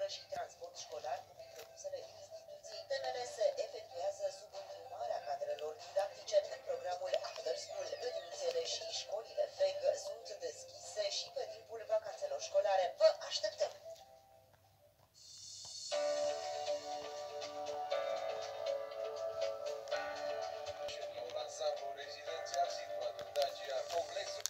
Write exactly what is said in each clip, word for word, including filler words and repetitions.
și transport școlar cu produsele instituției. T N R S efectuează subîndrumarea cadrelor didactice în programul After School. Grădinițele și școlile F E G sunt deschise și pe timpul vacanțelor școlare. Vă așteptăm! Ansamblu rezidențial situat în Dacia, complexul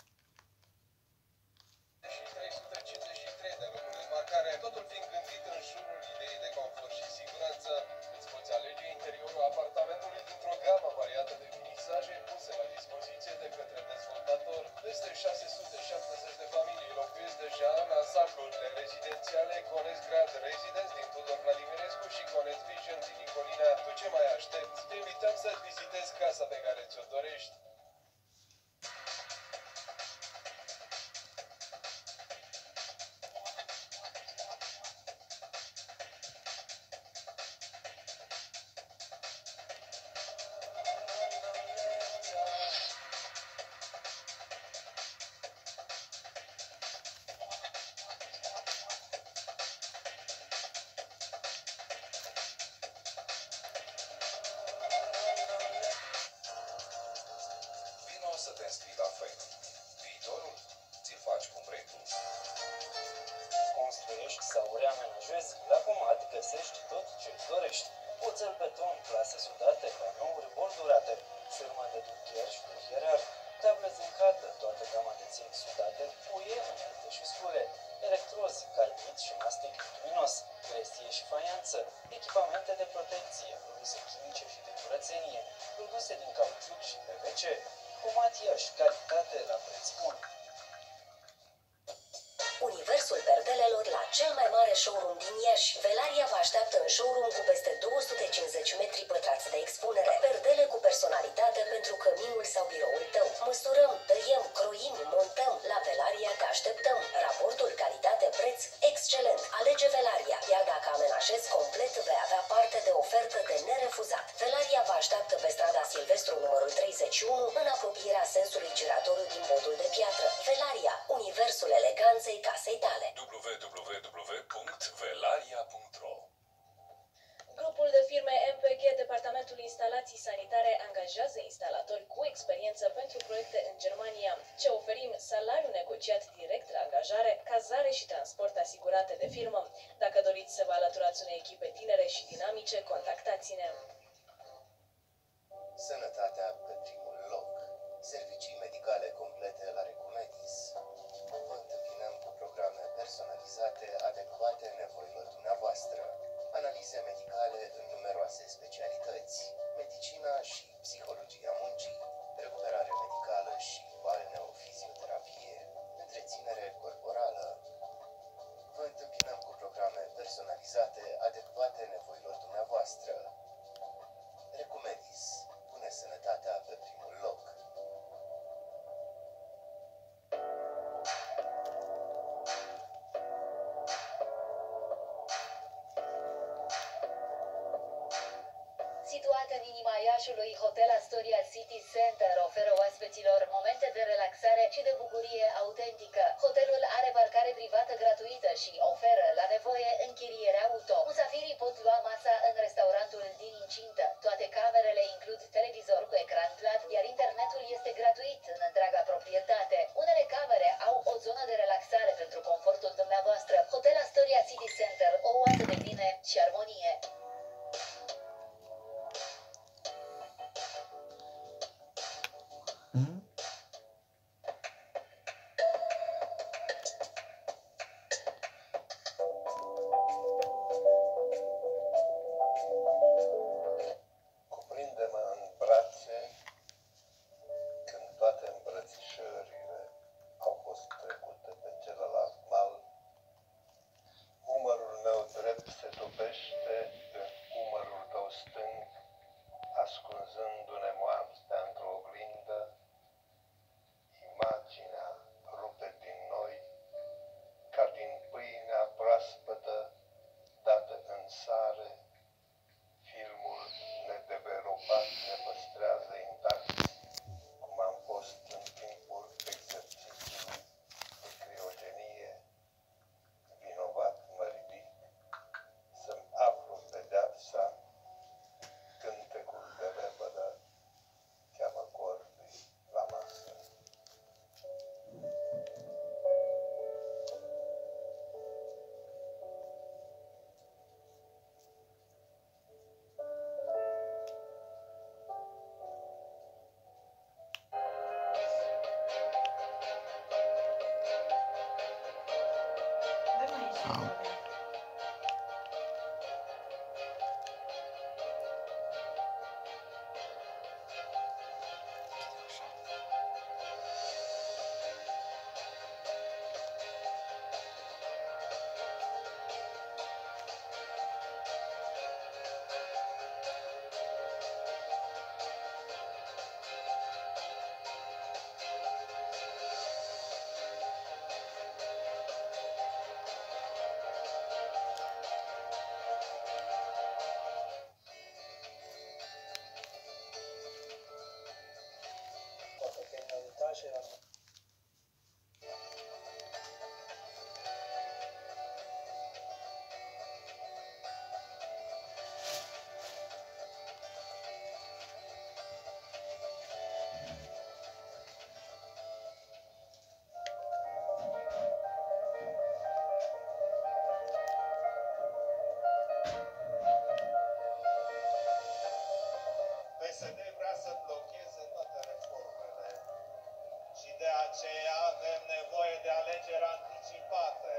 și trei sute cincizeci și trei de locuri de parcare, totul fiind gândit în jurul ideii de confort și siguranță. Îți poți alege interiorul apartamentului dintr-o gamă variată de finisaje puse la dispoziție de către dezvoltator. Peste șase sute șaptezeci de familii locuiesc deja în ansamblurile rezidențiale Cones Grand Residence din Tudor Vladimirescu și Cones Vision din Nicolina. Tu ce mai aștepți? Te invităm să vizitezi casa pe care ți-o dorești. Să te înscrii la F E C. Viitorul ți-l faci cum vrei tu. Construiești sau reamenajezi, la Comat găsești tot ce-ți dorești. Oțel, beton, plase sudate, panouri, bordurate, firmă de dulgher și de hierar, table zincată, toată gama de ținc sudate, puie, unelte și scule, electrozi, calbit și mastic luminos, grestie și faianță, echipamente de protecție, produse chimice și de curățenie, produse din cauciuc și P V C. Comat Iași, calitate la preț bun. Universul perdelelor la cel mai mare showroom din Iași. Velaria vă așteaptă în showroom cu peste două sute cincizeci metri pătrați de expunere. Perdele cu personalitate pentru căminul sau biroul tău. Măsurăm, tăiem, croim, montăm. La Velaria te așteptăm. Raportul calitate-preț excelent. Alege Velaria, iar dacă amenajezi complet, vei avea parte de ofertă de nerefuzat. Velaria vă așteaptă pe strada Silvestru numărul treizeci și unu, în apropierea sensului giratoriu din podul de piatră. Velaria, universul eleganței casei tale. w w w punct velaria punct ro Grupul de firme M P G, Departamentul Instalații Sanitare, angajează instalatori cu experiență pentru proiecte în Germania. Ce oferim? Salariu negociat direct la angajare, cazare și transport asigurate de firmă. Dacă doriți să vă alăturați unei echipe tinere și dinamice, contactați-ne. Sănătatea pe primul loc. Servicii medicale complete la Recumedis. Vă întâmpinăm cu programe personalizate, adecvate nevoilor dumneavoastră. Analize medicale în numeroase specialități. Medicina și psihologia muncii. Recuperare medicală și balneofizioterapie. Întreținere corporală. Vă întâmpinăm cu programe personalizate, adecvate nevoilor dumneavoastră. Recumedis. Pune sănătatea pe primul loc. Situat în inima Iașului, Hotel Astoria City Center oferă oaspeților momente de relaxare și de bucurie autentică. Hotelul are parcare privată gratuită și oferă, la nevoie, închiriere auto. Musafirii pot lua masa în restaurantul din incintă. Toate camerele includ televizor cu ecran plat, iar internetul este gratuit în întreaga proprietate. Unele camere au o zonă de relaxare pentru confortul dumneavoastră. Hotel Astoria City Center, o oază de bine și armonie. Cuprinde-mă în brațe când toate îmbrățișările au fost trecute pe celălalt mal. Umărul meu drept se topește în umărul tău stâng, ascunzându-ne moartea într-o oglindă. P S D vrea să blocheze toate reformele și de aceea avem nevoie de alegeri anticipate.